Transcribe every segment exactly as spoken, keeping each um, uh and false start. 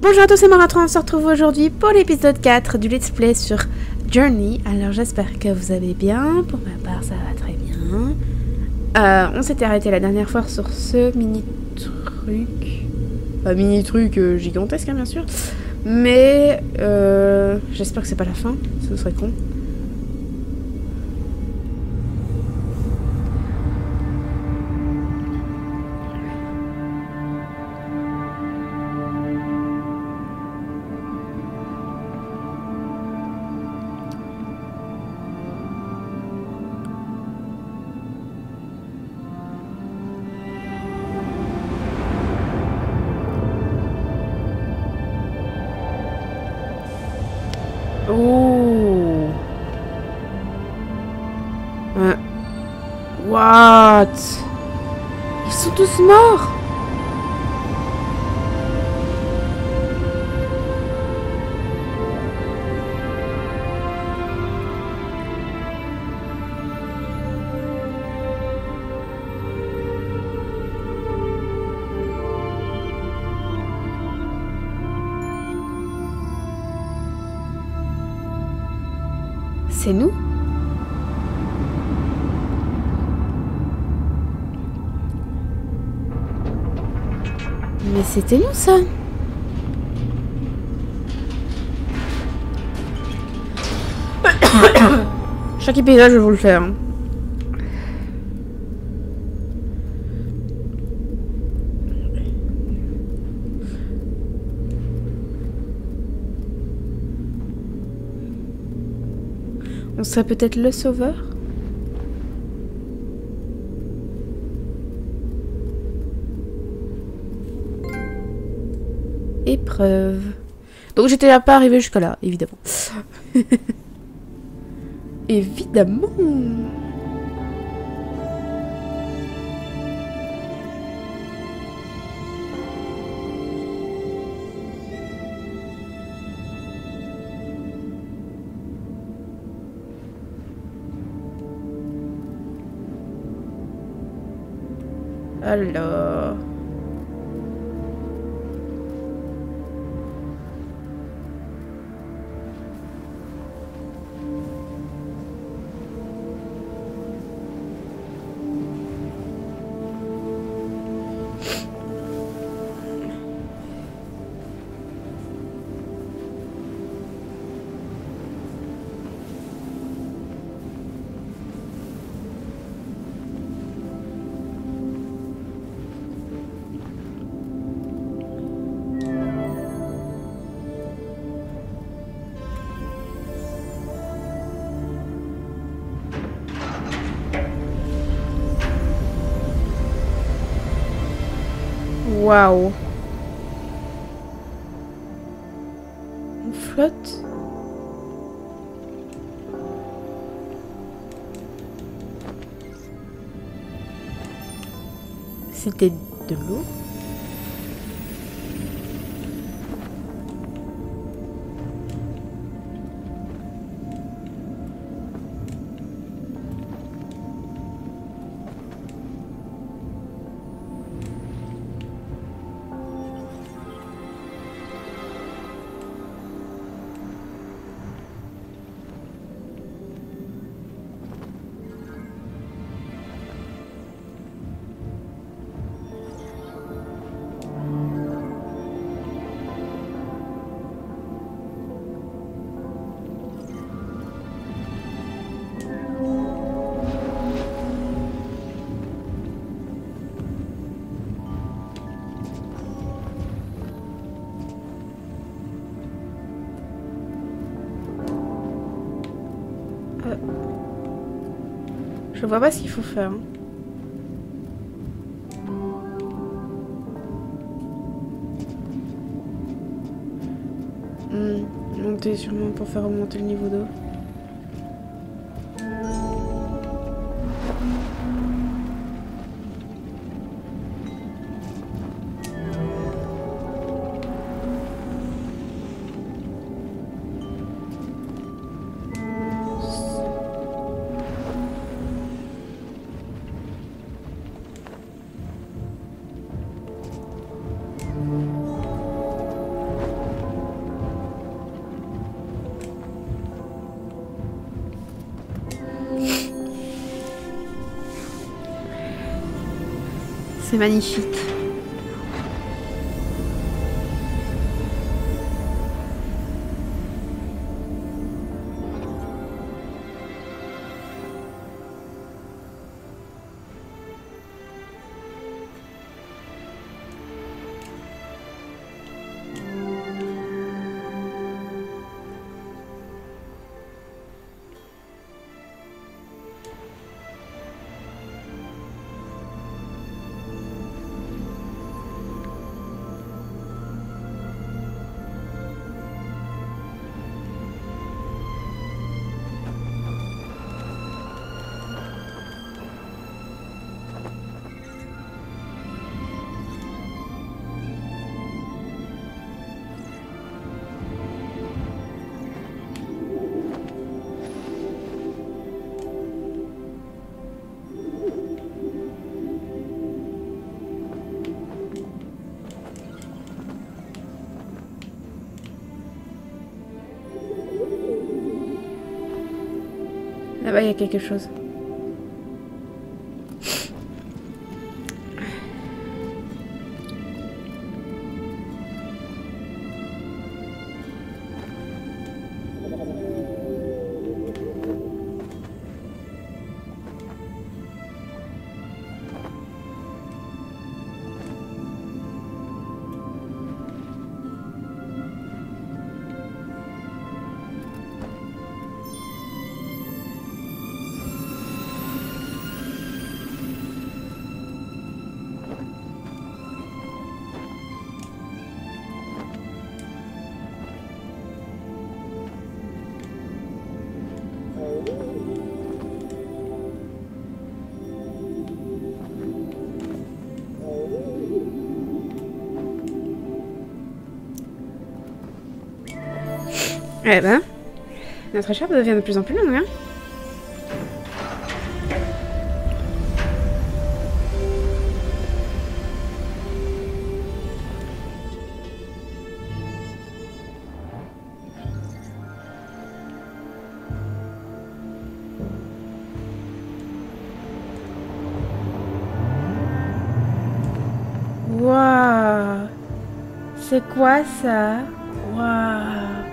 Bonjour à tous, c'est Maratron, on se retrouve aujourd'hui pour l'épisode quatre du Let's Play sur Journey. Alors j'espère que vous allez bien, pour ma part ça va très bien. Euh, on s'était arrêté la dernière fois sur ce mini truc, pas mini truc euh, gigantesque hein, bien sûr, mais euh, j'espère que c'est pas la fin, ce serait con. Oh. Euh. What? Ils sont tous morts? C'est nous? Mais c'était nous ça? Chaque épisode je vais vous le faire. Hein. On serait peut-être le sauveur? Épreuve. Donc j'étais là pas arrivé jusqu'à là, évidemment. Évidemment. Alors... Waouh. On flotte. C'était de l'eau. Je vois pas ce qu'il faut faire. Hein. Hmm, monter sûrement pour faire remonter le niveau d'eau. C'est magnifique. Là-bas, il y a quelque chose. Eh ben, notre écharpe devient de plus en plus longue, hein. Waouh! C'est quoi ça? Waouh!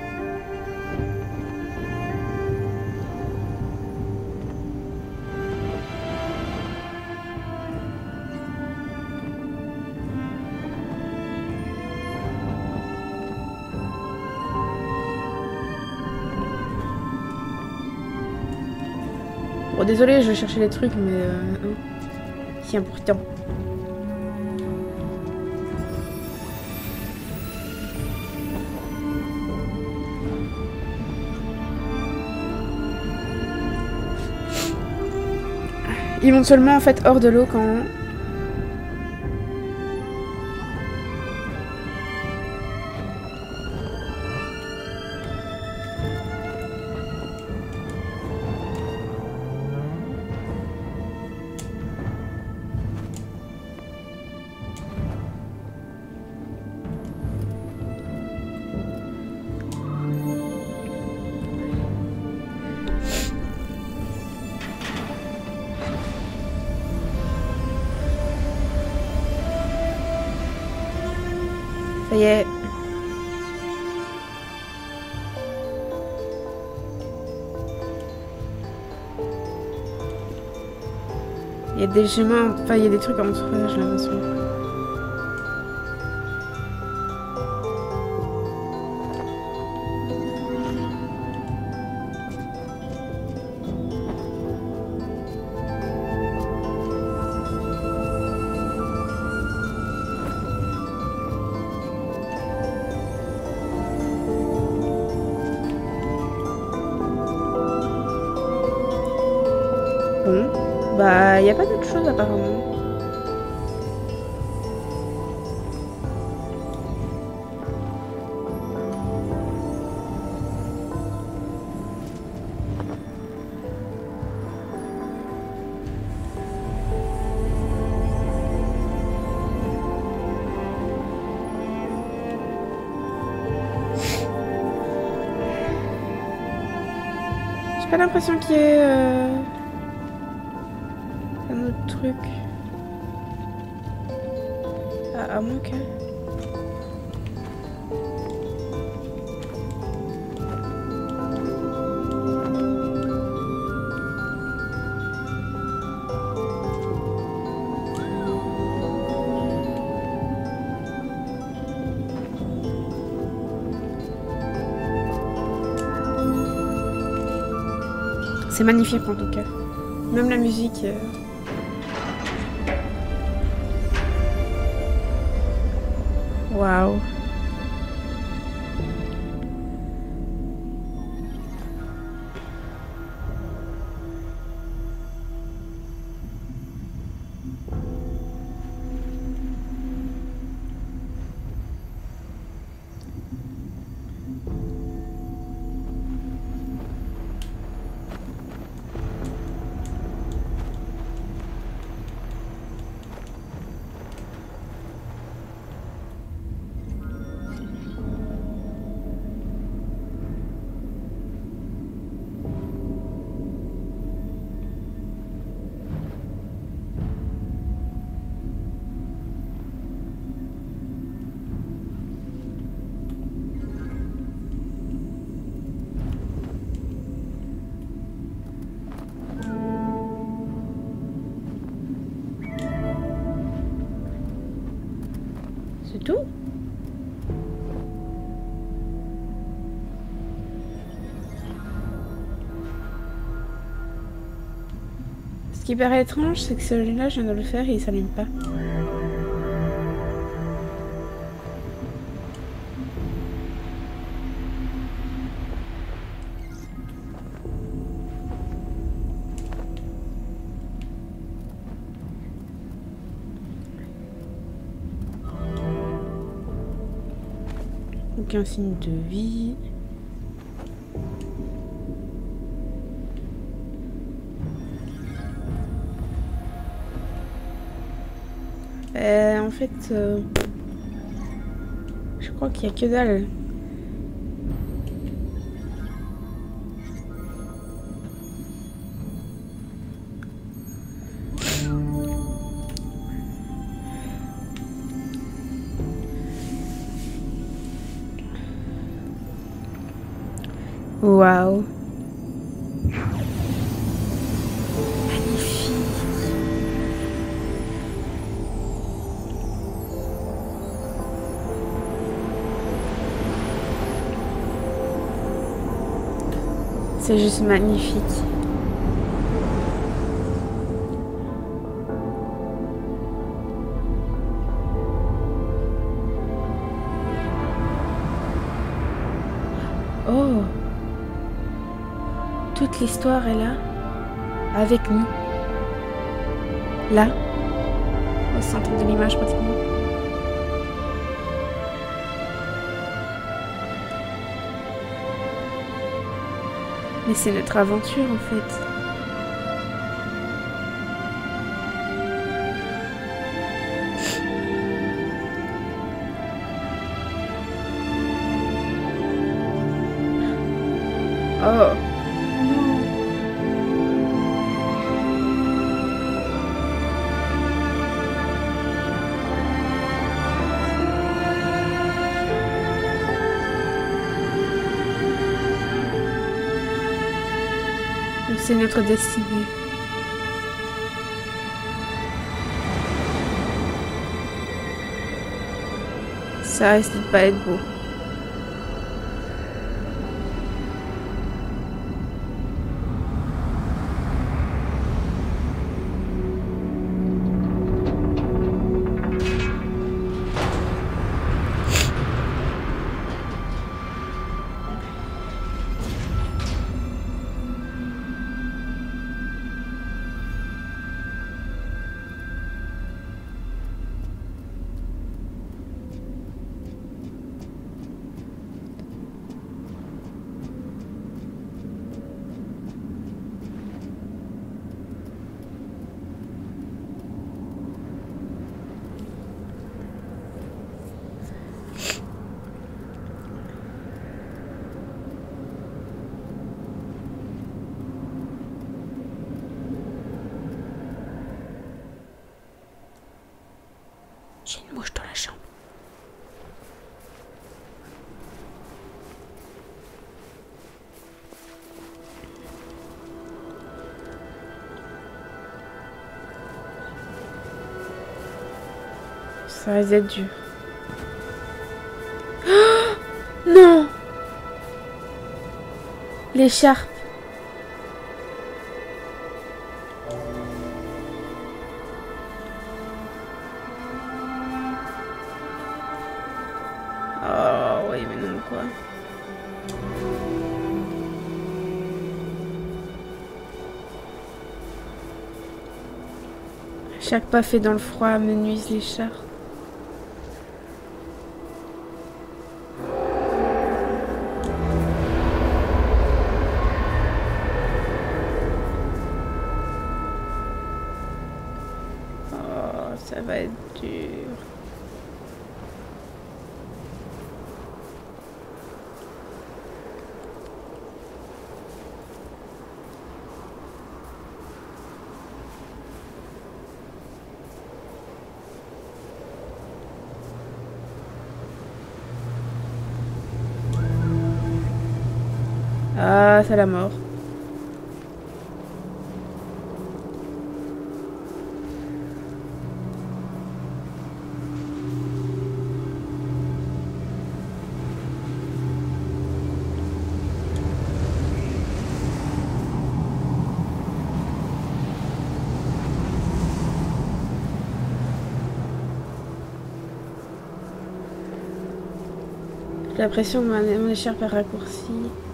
Bon, désolé, je cherchais les trucs, mais euh, c'est important. Ils montent seulement en fait hors de l'eau quand... Ça y est. Il y a des chemins, enfin il y a des trucs entre eux, j'ai l'impression. Bon, bah, il n'y a pas d'autre chose apparemment. J'ai pas l'impression qu'il y ait... Euh... un autre truc. Ah, à moins que... C'est magnifique en tout cas. Même la musique. Euh... Waouh. C'est tout? Ce qui paraît étrange, c'est que celui-là, je viens de le faire et il s'allume pas. Aucun signe de vie. Euh, en fait, euh, je crois qu'il n'y a que dalle. Waouh. Magnifique. C'est juste magnifique. Oh. Toute l'histoire est là, avec nous. Là, au centre de l'image pratiquement. Mais c'est notre aventure en fait. Oh. C'est notre destinée. Ça risque de pas être beau. mouches dans la chambre. Ça risque d'être dur. Oh non! L'écharpe. Oh oui, mais non, quoi. Chaque pas fait dans le froid me nuise l'écharpe. Oh, ça va être dur. Ah, c'est la mort. J'ai l'impression que mon écharpe est raccourcie.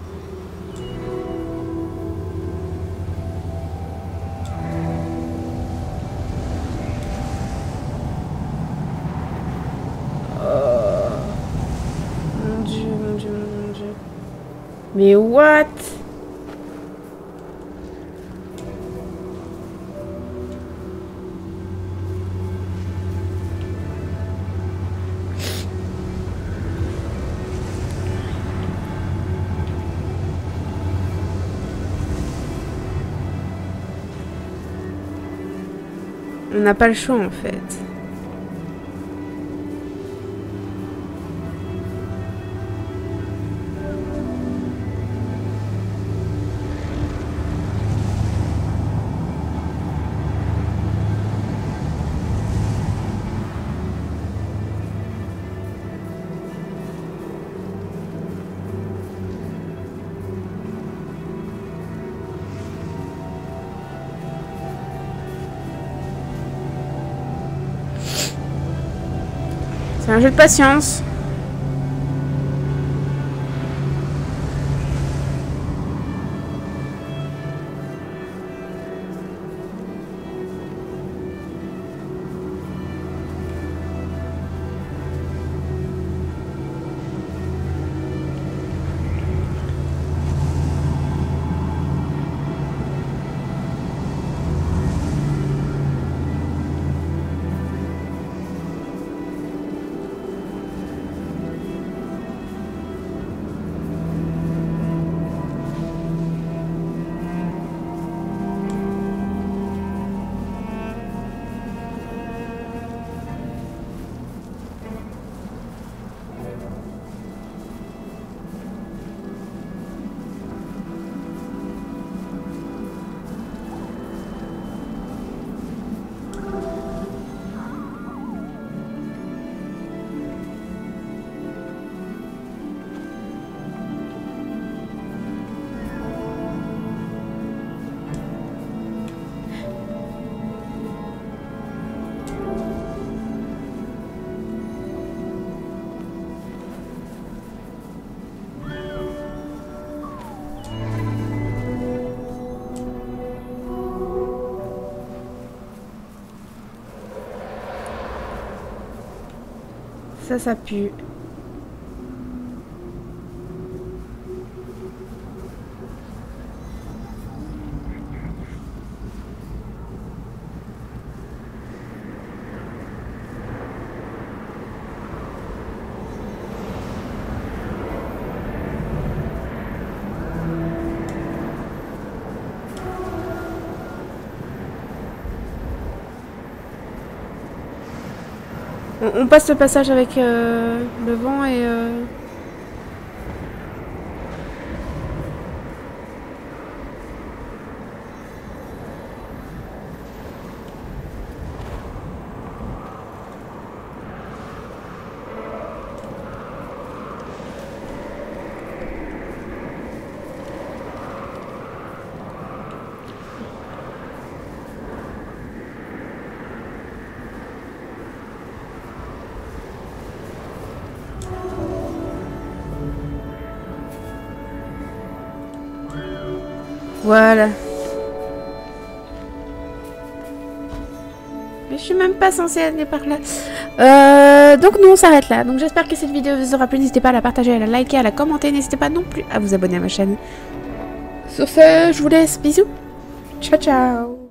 Mais what? On n'a pas le choix en fait. C'est un jeu de patience. Ça, ça pue. On, on passe le passage avec euh, le vent et... Euh... Voilà. Mais je suis même pas censée aller par là. Euh, donc nous on s'arrête là. Donc j'espère que cette vidéo vous aura plu. N'hésitez pas à la partager, à la liker, à la commenter. N'hésitez pas non plus à vous abonner à ma chaîne. Sur ce, je vous laisse. Bisous. Ciao ciao.